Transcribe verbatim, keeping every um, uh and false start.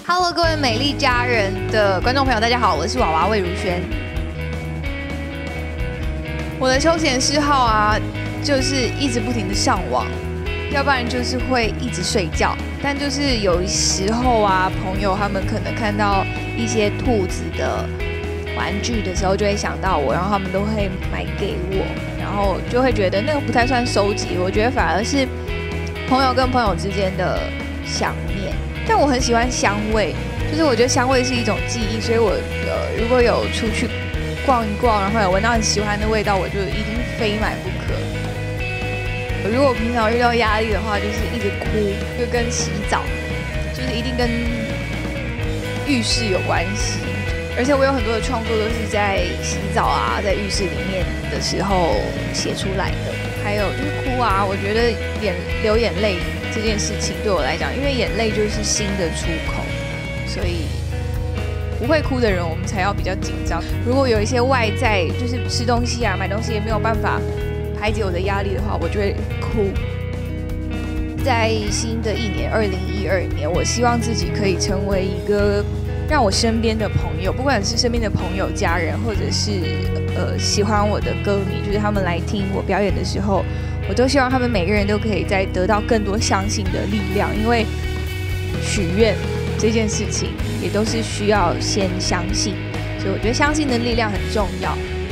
Hello， 各位美丽家人的观众朋友，大家好，我是娃娃魏如萱。我的休闲嗜好啊，就是一直不停的上网，要不然就是会一直睡觉。但就是有时候啊，朋友他们可能看到一些兔子的玩具的时候，就会想到我，然后他们都会买给我，然后就会觉得那个不太算收集，我觉得反而是朋友跟朋友之间的想念。但我很喜欢香味，就是我觉得香味是一种记忆，所以我呃如果有出去逛一逛，然后有闻到很喜欢的味道，我就一定非买不可。如果我平常遇到压力的话，就是一直哭，就跟洗澡，就是一定跟浴室有关系。而且我有很多的创作都是在洗澡啊，在浴室里面的时候写出来的。还有就是哭啊，我觉得眼流眼泪这件事情对我来讲，因为眼泪就是心的出口，所以不会哭的人我们才要比较紧张。如果有一些外在，就是吃东西啊、买东西也没有办法排解我的压力的话，我就会哭。在新的一年二零一二年，我希望自己可以成为一个让我身边的朋友，不管是身边的朋友、家人，或者是呃喜欢我的歌迷，就是他们来听我表演的时候，我都希望他们每个人都可以再得到更多相信的力量，因为许愿这件事情也都是需要先相信，所以我觉得相信的力量很重要。